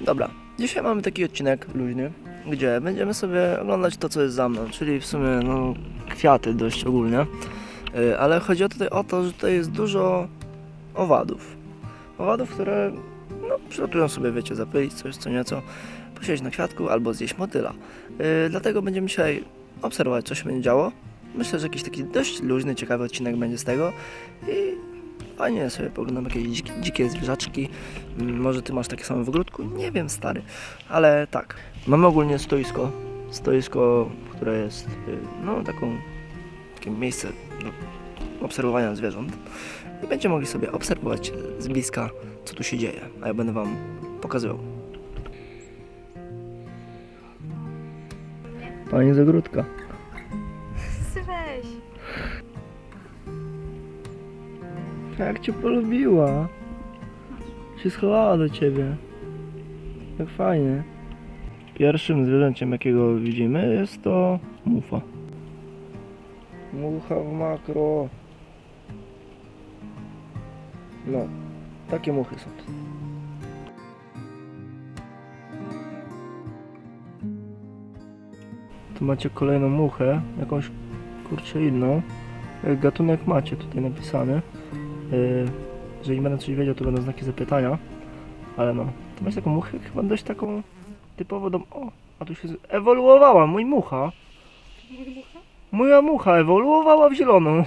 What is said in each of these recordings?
Dobra, dzisiaj mamy taki odcinek luźny, gdzie będziemy sobie oglądać to, co jest za mną, czyli w sumie no, kwiaty dość ogólnie, ale chodzi tutaj o to, że tutaj jest dużo owadów. Owadów, które no, przylatują sobie, wiecie, zapylić coś co nieco, posiedzieć na kwiatku albo zjeść motyla. Dlatego będziemy dzisiaj obserwować, co się będzie działo. Myślę, że jakiś taki dość luźny, ciekawy odcinek będzie z tego i fajnie sobie poglądam jakieś dzikie zwierzaczki. Może ty masz takie same w ogródku? Nie wiem, stary. Ale tak, mamy ogólnie stoisko, które jest no takie miejsce do obserwowania zwierząt. I będziemy mogli sobie obserwować z bliska, co tu się dzieje. A ja będę wam pokazywał. Pani z ogródka. Weź. Jak cię polubiła. Się schowała do ciebie. Jak fajnie. Pierwszym zwierzęciem, jakiego widzimy, jest to mucha. Mucha w makro. No, takie muchy są. Tu macie kolejną muchę, jakąś kurczę inną. Gatunek macie tutaj napisany. Jeżeli będę coś wiedział, to będą znaki zapytania. Ale no, to macie taką muchę, chyba dość taką typowo do... O, a tu się ewoluowała, mój mucha. Moja mucha ewoluowała w zieloną.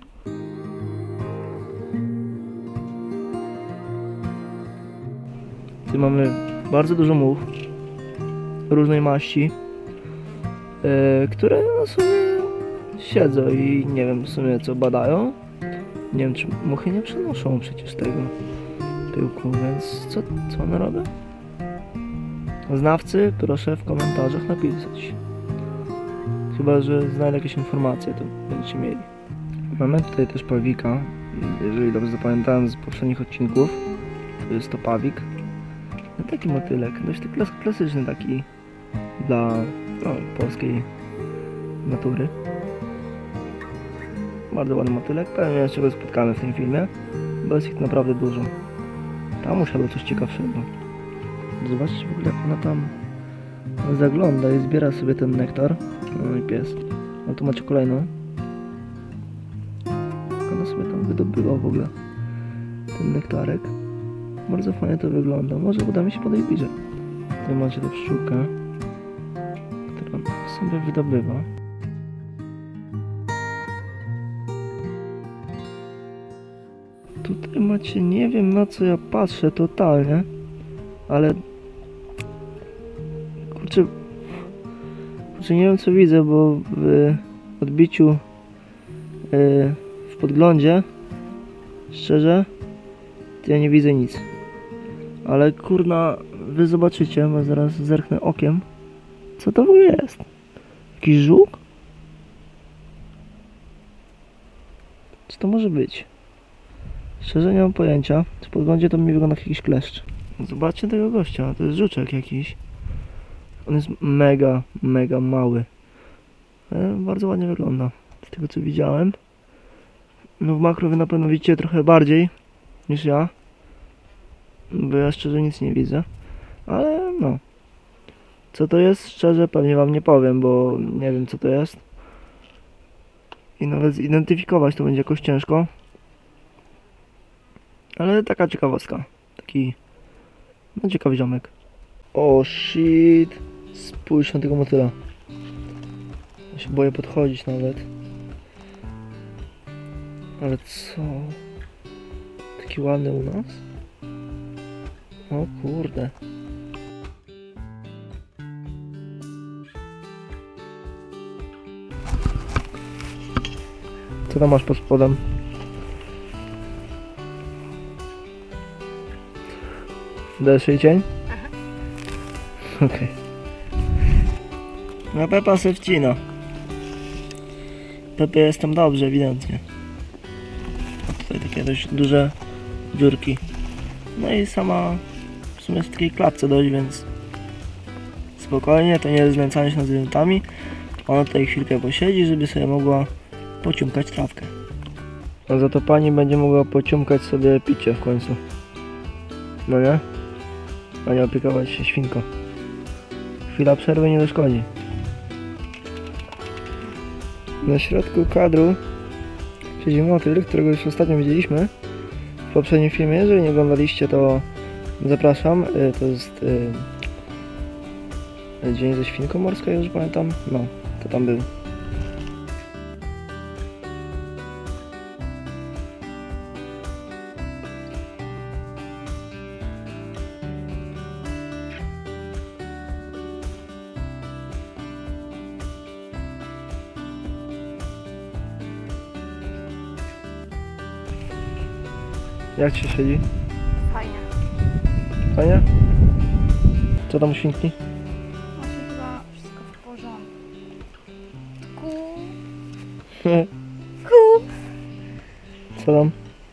Tu mamy bardzo dużo much różnej maści, które no sobie siedzą i nie wiem w sumie co badają. Nie wiem, czy muchy nie przenoszą przecież tego pyłku, więc co one robią? Znawcy, proszę w komentarzach napisać. Chyba że znajdę jakieś informacje, to będziecie mieli. Mamy tutaj też pawika. Jeżeli dobrze zapamiętałem z poprzednich odcinków, to jest to pawik. No, taki motylek, dość klasyczny taki dla polskiej natury. Bardzo ładny motylek, pewnie jeszcze go spotkamy w tym filmie, bo jest ich naprawdę dużo. Tam musiało coś ciekawszego. Zobaczcie w ogóle jak ona tam zagląda i zbiera sobie ten nektar. No i pies. No tu macie kolejną. Ona sobie tam wydobyła w ogóle ten nektarek. Bardzo fajnie to wygląda. Może uda mi się podejść bliżej. Tutaj macie tę pszczółkę, którą sobie wydobywa. Tutaj macie, nie wiem na co ja patrzę totalnie, ale kurczę nie wiem co widzę, bo w odbiciu w podglądzie szczerze to ja nie widzę nic, ale kurna wy zobaczycie, bo zaraz zerknę okiem, co to w ogóle jest. Jakiś żółk? Co to może być? Szczerze nie mam pojęcia. W podglądzie to mi wygląda jak jakiś kleszcz. Zobaczcie tego gościa, to jest żuczek jakiś. On jest mega mały. Ale bardzo ładnie wygląda. Z tego co widziałem. No w makro wy na pewno widzicie trochę bardziej niż ja. Bo ja szczerze nic nie widzę. Ale no. Co to jest? Szczerze pewnie wam nie powiem, bo nie wiem co to jest. I nawet zidentyfikować to będzie jakoś ciężko. Ale taka ciekawostka. Taki no ciekawy ziomek. O shit. Spójrz na tego motyla. Ja się boję podchodzić nawet. Ale co? Taki ładny u nas? O kurde. Co tam masz pod spodem? Deszcz i cień? Okej. No Pepa se wcina. Pepie jest tam dobrze, ewidentnie. A tutaj takie dość duże dziurki. No i sama w sumie jest w takiej klatce dość, więc spokojnie, to nie jest znęcanie się nad zwierzętami. Ona tutaj chwilkę posiedzi, żeby sobie mogła pociumkać trawkę. A za to pani będzie mogła pociumkać sobie picie w końcu. No nie? a nie opiekować się świnką. Chwila przerwy nie zaszkodzi. Na środku kadru siedzi motyl, którego już ostatnio widzieliśmy w poprzednim filmie. Jeżeli nie oglądaliście, to zapraszam. To jest Dzień ze świnką morską, już pamiętam. No, to tam był. Jak ci się siedzi? Fajnie. Fajnie? Co tam u świnki? Właśnie chyba wszystko w porządku. Co tam?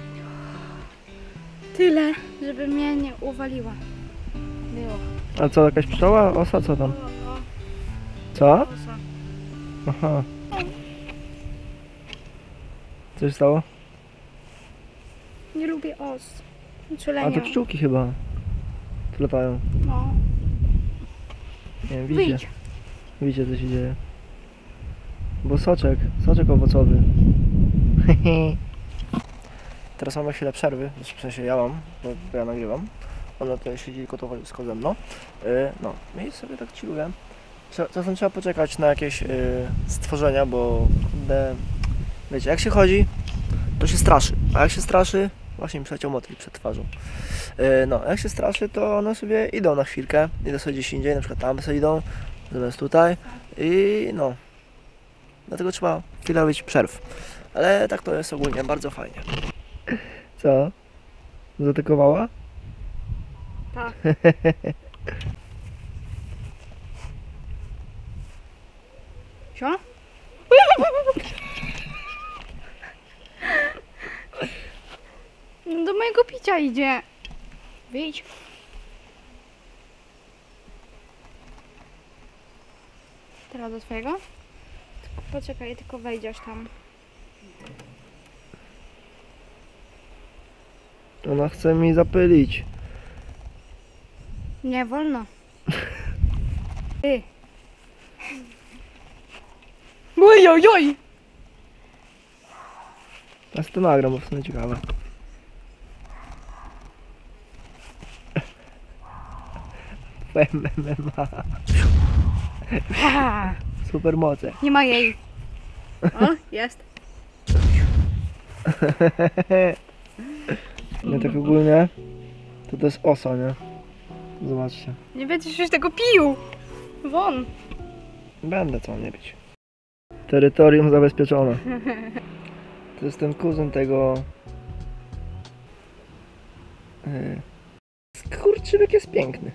Tyle, żeby mnie nie uwaliła. Było. A co, jakaś pszczoła? Osa? Co tam? Co? Aha. Co się stało? Nie lubię os. A Uczulenia. to pszczółki chyba. Tu latają. No. Nie wiem, widzicie. Wyjdź. Widzicie, co się dzieje. Bo soczek owocowy. Teraz mamy chwilę przerwy, w sensie ja mam, bo ja nagrywam. Ona tutaj siedzi kotowisko ze mną. No, i sobie tak chilluję. Czasem trzeba poczekać na jakieś stworzenia, bo wiecie, jak się chodzi, to się straszy. A jak się straszy, właśnie mi przyleciał motyl przed twarzą. No, jak się straszy, to one sobie idą na chwilkę, idą sobie gdzieś indziej, na przykład tam sobie idą, zamiast tutaj. I no, dlatego trzeba chwilę robić przerw. Ale tak to jest ogólnie bardzo fajnie. Co? Zatykowała? Tak. Co? Do mojego picia idzie. Wyjdź. Teraz do twojego? Poczekaj, tylko wejdziesz tam. Ona chce mi zapylić. Nie wolno. Ty. Oj, oj, oj. Ja to nagram, bo w sumie ciekawe. MMA. Ha, Super moce. nie ma jej. O, jest. Nie, tak ogólnie to jest osa, nie? Zobaczcie. Nie będziesz już tego pił. Won. Będę co nie pić. Terytorium zabezpieczone. To jest ten kuzyn tego... Skurczybyk jest piękny.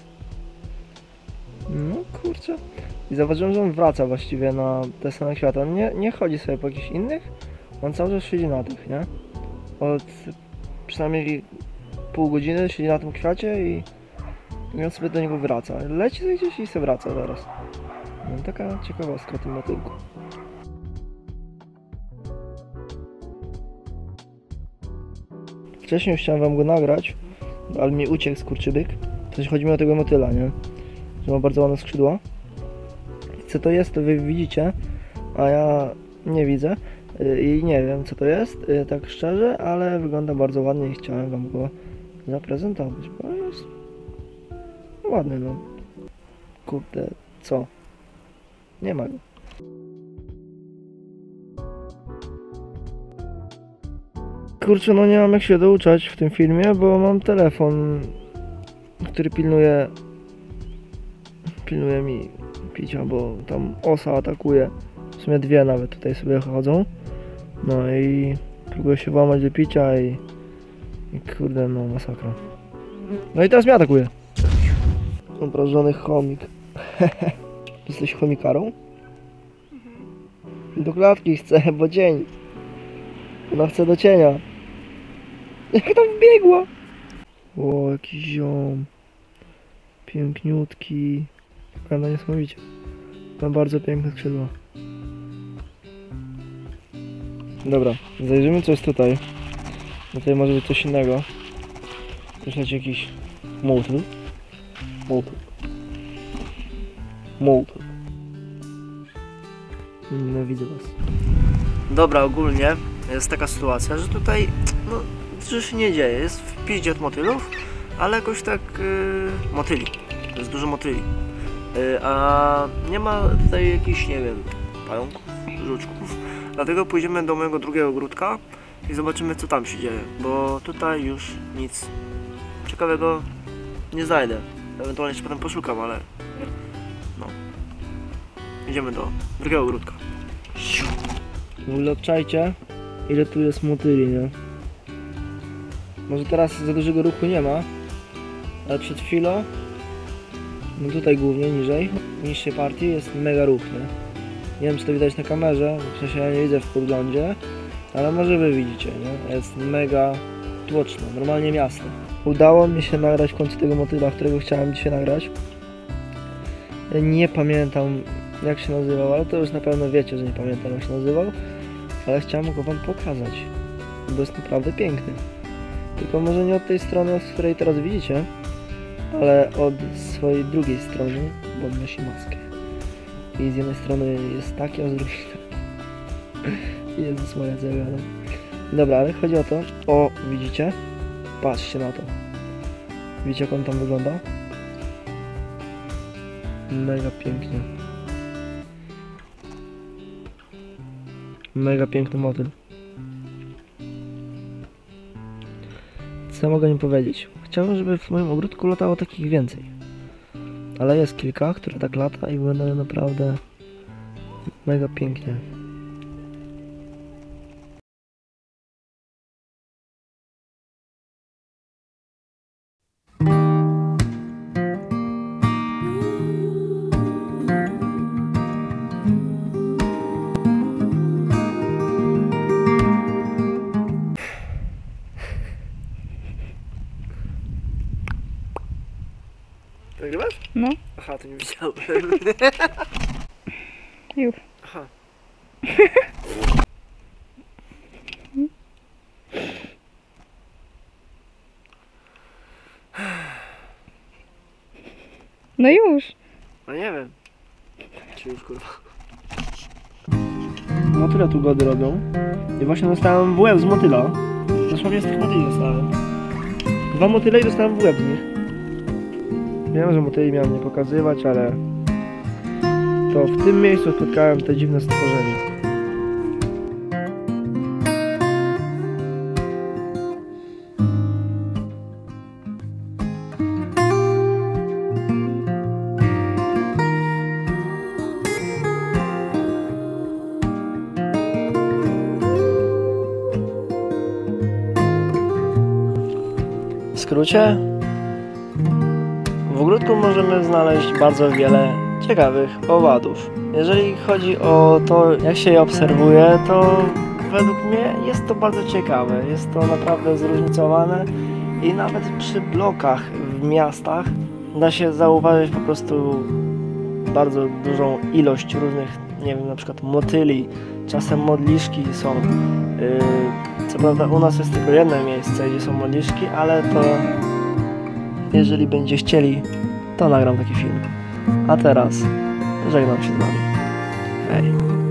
No kurczę. I zauważyłem, że on wraca właściwie na te same kwiaty. On nie chodzi sobie po jakichś innych. On cały czas siedzi na tych, nie? Od przynajmniej pół godziny siedzi na tym kwiacie i on sobie do niego wraca. Leci sobie gdzieś i sobie wraca zaraz. No, taka ciekawostka o tym motylku. Wcześniej już chciałem wam go nagrać, ale mi uciekł skurczybyk. Coś chodzi mi o tego motyla, nie? Że ma bardzo ładne skrzydła. I co to jest, to wy widzicie, a ja nie widzę. I nie wiem, co to jest, tak szczerze, ale wygląda bardzo ładnie i chciałem wam go zaprezentować, bo jest ładny, no. Kurde, co? Nie ma go. Kurczę, no nie mam jak się douczać w tym filmie, bo mam telefon, który pilnuje mi picia, bo tam osa atakuje. W sumie dwie nawet tutaj sobie chodzą. No i próbuję się włamać do picia i kurde, no masakra. No i teraz mnie atakuje. Obrażony chomik. Jesteś chomikarą? Do klatki chcę, bo cień. Ona chce do cienia. Jak tam wbiegła? O, jakiś ziom. Piękniutki. Wygląda niesamowicie. Ma bardzo piękne skrzydła. Dobra, zajrzymy co jest tutaj. Tutaj może być coś innego. Też leci jakiś motyl. Motor. Nienawidzę was. Dobra, ogólnie jest taka sytuacja, że tutaj no, że się nie dzieje. Jest w piździe od motylów, ale jakoś tak motyli. Jest dużo motyli. A nie ma tutaj jakichś, nie wiem, pająków, żuczków. Dlatego pójdziemy do mojego drugiego ogródka i zobaczymy, co tam się dzieje, bo tutaj już nic ciekawego nie znajdę. Ewentualnie się potem poszukam, ale no. Idziemy do drugiego ogródka. W ogóle obczajcie, ile tu jest motyli, nie? Może teraz za dużego ruchu nie ma, ale przed chwilą, no tutaj głównie niżej, w niższej partii jest mega ruch, nie? Nie wiem, czy to widać na kamerze, w sensie ja nie widzę w podglądzie, ale może wy widzicie, nie? Jest mega tłoczno, normalnie miasto. Udało mi się nagrać w końcu tego motyla, którego chciałem dzisiaj nagrać. Nie pamiętam, jak się nazywał, ale to już na pewno wiecie, że nie pamiętam, jak się nazywał. Ale chciałem go wam pokazać, bo jest naprawdę piękny. Tylko może nie od tej strony, z której teraz widzicie, ale od swojej drugiej strony, bo on nosi maskę. I z jednej strony jest taki, a z drugiej taki. Jezus Maria, co ja gadam. Dobra, ale chodzi o to, o, widzicie? Patrzcie na to. Widzicie, jak on tam wygląda? Mega pięknie. Mega piękny motyl. Co mogę im powiedzieć? Chciałbym, żeby w moim ogródku latało takich więcej. Ale jest kilka, które tak lata i wyglądają naprawdę mega pięknie. Nagrywasz? No, Aha, to nie widziałem. już. Aha. No już. No nie wiem. Czy już kurwa. Motyle tu gody robią. I właśnie dostałem w łeb z motyla. Dosłownie z tych motyli dostałem. 2 motyle i dostałem w łeb z nich. Wiem, że motyli miałem nie pokazywać, ale to w tym miejscu spotkałem te dziwne stworzenie. W skrócie, w ogródku możemy znaleźć bardzo wiele ciekawych owadów. Jeżeli chodzi o to, jak się je obserwuje, to według mnie jest to bardzo ciekawe. Jest to naprawdę zróżnicowane i nawet przy blokach w miastach da się zauważyć po prostu bardzo dużą ilość różnych, nie wiem, na przykład motyli, czasem modliszki są. Co prawda u nas jest tylko jedno miejsce, gdzie są modliszki, ale to jeżeli będzie chcieli, to nagram taki film. A teraz żegnam się z wami. Hej.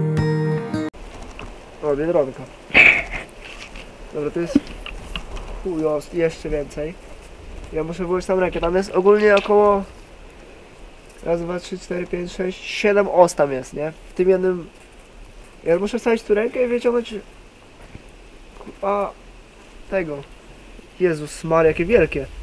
O, biedronka. Dobra, to jest chujost, jeszcze więcej. Ja muszę włożyć tam rękę, tam jest ogólnie około 1, 2, 3, 4, 5, 6, 7 os tam jest, nie? W tym jednym... Ja muszę wstawić tu rękę i wyciągnąć... A tego. Jezus Maria, jakie wielkie.